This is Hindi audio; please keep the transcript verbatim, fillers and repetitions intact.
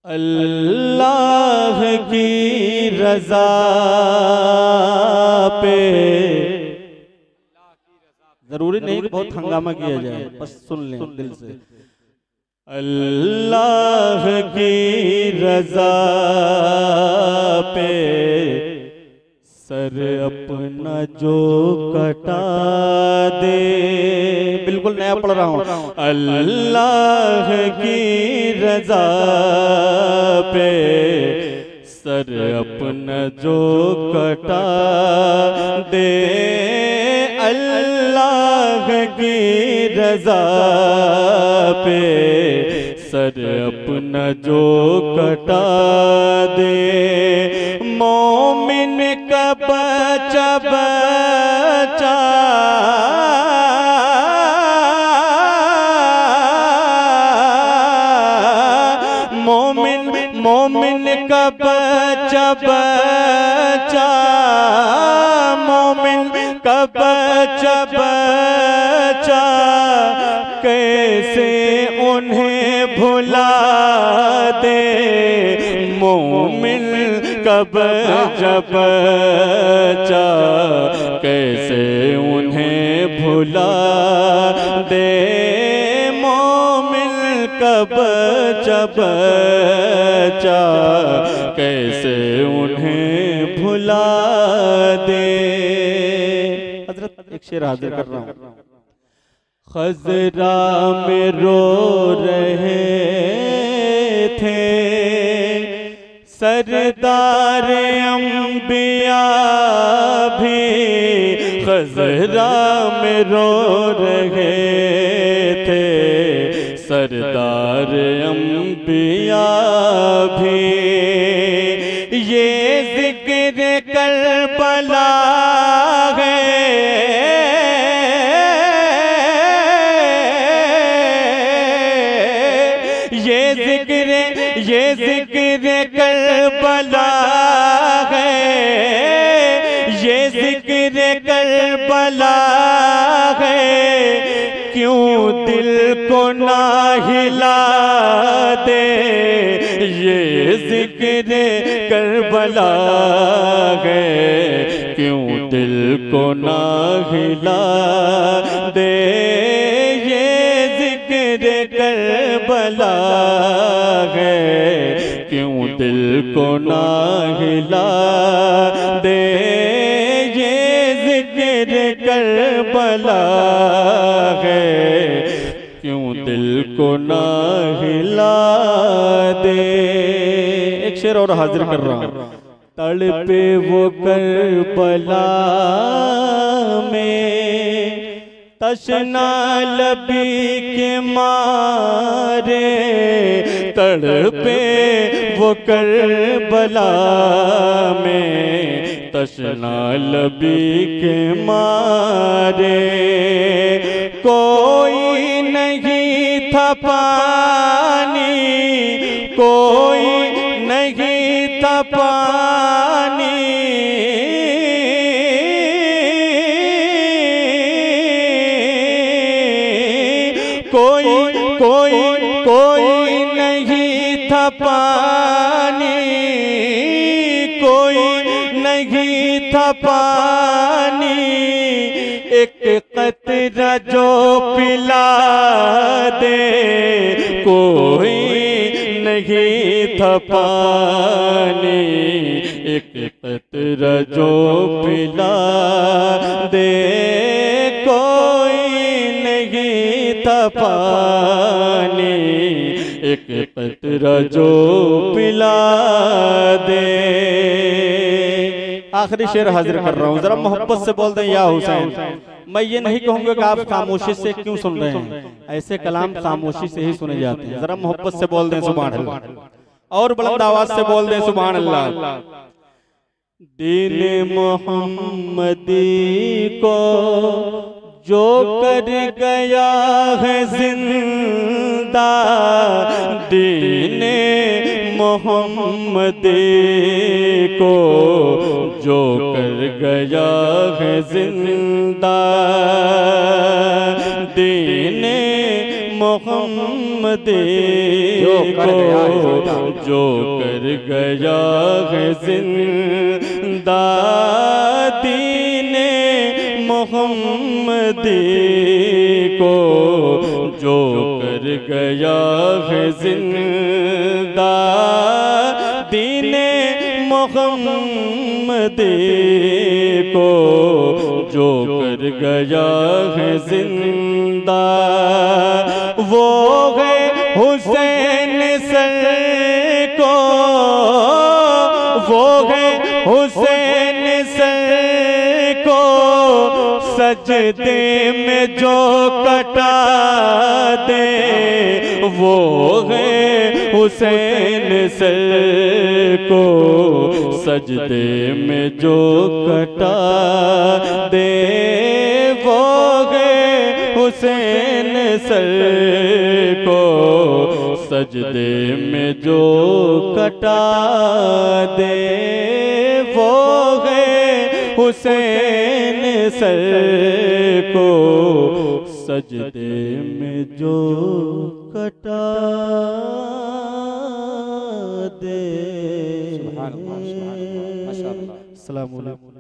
अल्लाह की रज़ा पे, जरूरी नहीं कि बहुत हंगामा किया जाए, बस सुन लें दिल से। अल्लाह की रज़ा पे सर अपना जो कटा दे, बिल्कुल नया पढ़ रहा हूँ। अल्लाह की रज़ा पे सर अपना जो कटा दे, अल्लाह की रज़ा पे सर अपना जो कटा दे, मोमिन का बच्चा बच्चा मोमिन मोमिन का बच्चा बच्चा मोमिन का बच्चा बच्चा कैसे उन्हें भुला दे, मोमिन कब जब बच्चा कैसे उन्हें भुला दे, मोमिन कब जब बच्चा कैसे उन्हें भुला दे। हजरत एक शेर हाजिर कर रहा हूँ। खजरा में रो रहे थे सरदार अंबिया भी, खजरा में रो रहे थे सरदार अंबिया भी, ये जिक्र करबला है ये जिक्र ये जिक्र करबला है, ये जिक्र करबला है, क्यों दिल को ना हिला दे, ये जिक्र करबला है, क्यों दिल को ना हिला दे, ये जिक्र करबला है, क्यों दिल को ना हिला दे, ये जिक्र करबला है, क्यों दिल को ना हिला दे। एक शेर और हाजिर कर रहा हूँ। तड़पे वो करबला में तशना लबी के मारे, तड़पे वो करबला में तशना लबी के मारे, कोई नहीं था पानी, कोई नहीं था पानी, कोई कोई कोई नहीं था पानी, कोई नहीं था पानी, एक कतरा जो पिला दे, कोई नहीं था पानी, एक कतरा जो पिला दे, कोई नहीं था पानी, एक कतरा जो पिला दे। आखिरी शेर हाजिर कर रहा हूँ, जरा मोहब्बत से बोल दें या हुसैन। मैं ये नहीं कहूँगा कि आप खामोशी से क्यों सुन रहे हैं, ऐसे कलाम खामोशी से ही सुने जाते हैं। जरा मोहब्बत से बोल दें सुभान अल्लाह, और बुलंद आवाज से बोल दें सुभान अल्लाह। दीन मोहम्मदी को जो कर गया है जिंदा, दीन मोहम्मदी को जो कर गया है जिंदा, दीन मोहम्मदी को जो कर गया है जिंदा दीने मोहम्मदी को जो कर गया है जिंदा दीने मोहम्मदी को जो कर गया है जिंदा वो है हुसैन सर को वो है हुसैन सर को सजदे में जो कटा दे वो है हुसैन सर को सजदे में जो कटा दे वो है हुसैन सर को सजदे में जो कटा दे वो है हुसैन सर को सजदे में जो कटा दे। सुभान अल्लाह, सुभान अल्लाह, माशाअल्लाह। अस्सलाम वालेकुम।